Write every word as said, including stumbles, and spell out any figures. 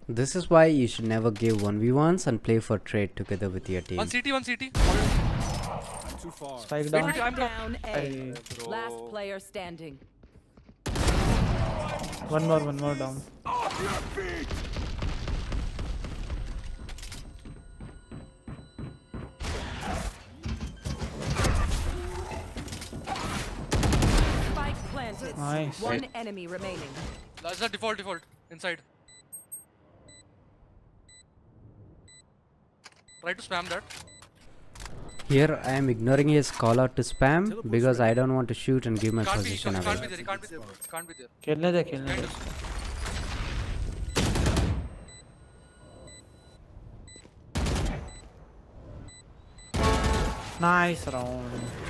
This is why you should never give one v ones and play for trade together with your team. One C T, one C T. Too far. Spike down. Wait, wait, I'm down A. I... Last player standing. One more, one more down. Off your feet. Spike planted. Nice. One enemy remaining. That's the default, default. Inside. Try to spam that. Here I am ignoring his call out to spam because I don't want to shoot and give my Can't be, position can't, can't be away. there, can't be there. Can't be there. खेलने दे, खेलने Kind they. of. Nice round.